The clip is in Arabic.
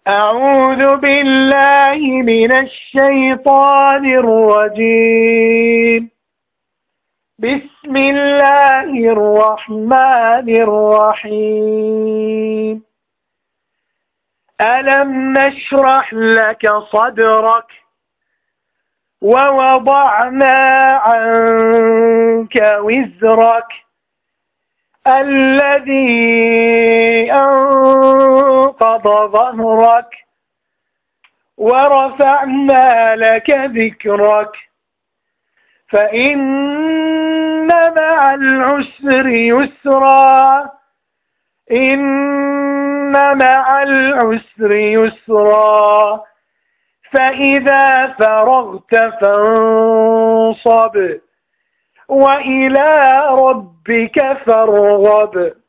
أعوذ بالله من الشيطان الرجيم. بسم الله الرحمن الرحيم. ألم نشرح لك صدرك ووضعنا عنك وزرك الذي أنقض ظهرك ورفعنا لك ذكرك فإن مع العسر يسرا إن مع العسر يسرا فإذا فرغت فانصب وإلى ربك فارغب.